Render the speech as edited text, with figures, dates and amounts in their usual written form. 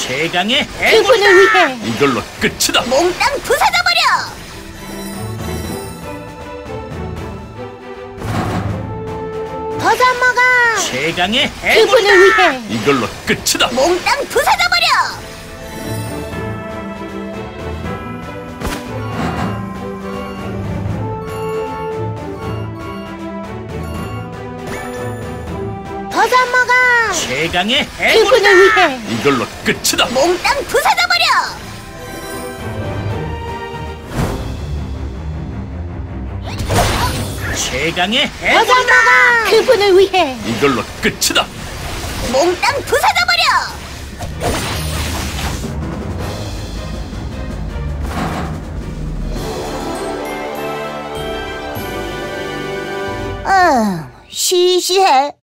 최강의 그분을 위해 이걸로 끝이다. 몽땅 부숴져버려! 더 잡먹어. 최강의 그분을 위해 이걸로 끝이다. 몽땅 부숴져버려! 더 잡먹어. 최강의 그분을 위해 이걸로 끝이다. 몽땅 부숴져버려! 최강의 더 잡먹어. 그분을 위해 이걸로 끝이다. 몽땅 부숴져버려! 시시해.